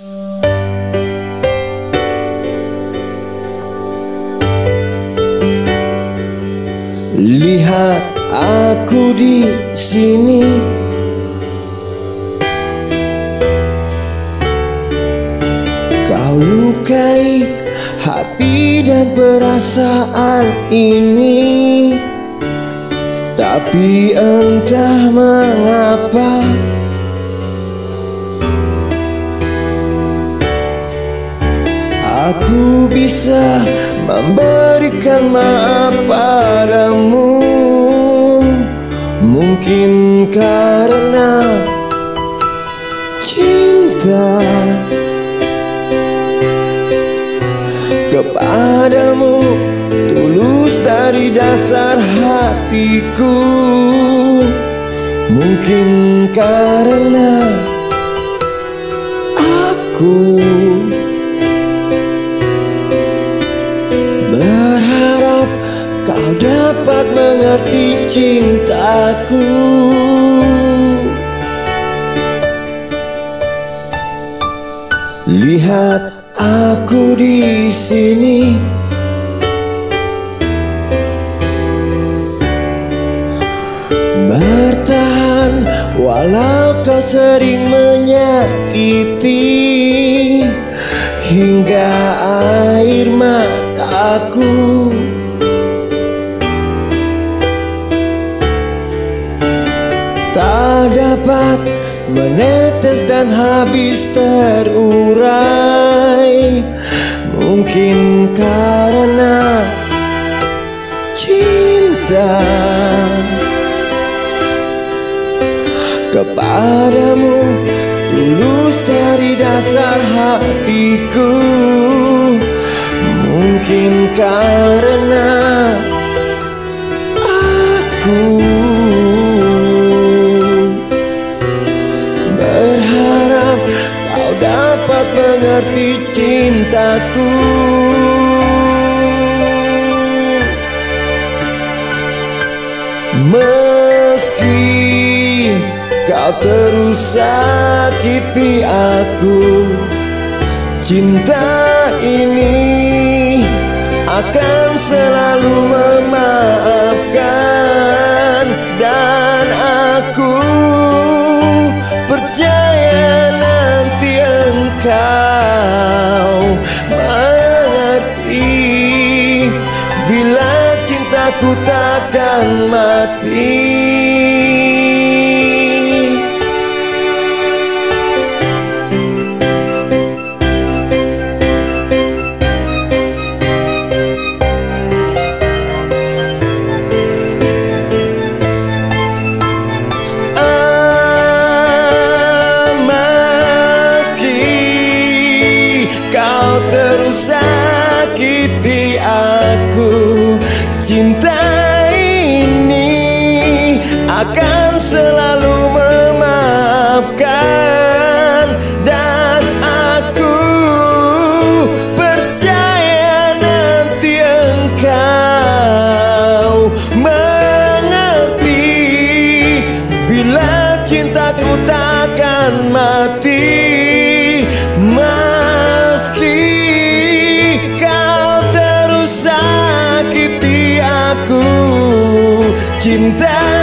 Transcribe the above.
Lihat aku di sini, kau lukai hati dan perasaan ini. Tapi entah mengapa aku bisa memberikan maaf padamu. Mungkin karena cinta kepadamu tulus dari dasar hatiku. Mungkin karena aku berharap kau dapat mengerti cintaku. Lihat aku di sini, bertahan walau kau sering menyakiti hingga air mataku. Tak dapat menetes dan habis terurai. Mungkin karena cinta kepadamu tulus dari dasar hatiku. Mungkin karena aku berharap kau dapat mengerti cintaku. Meski kau terus sakiti aku, cinta ini akan selalu memaafkan. Dan aku percaya nanti engkau mengerti bila cintaku takkan mati. Kau terus sakiti aku, cinta ini akan selalu memaafkan. Dan aku percaya nanti engkau mengerti bila cintaku takkan mati. Meski kau terus sakiti aku, cinta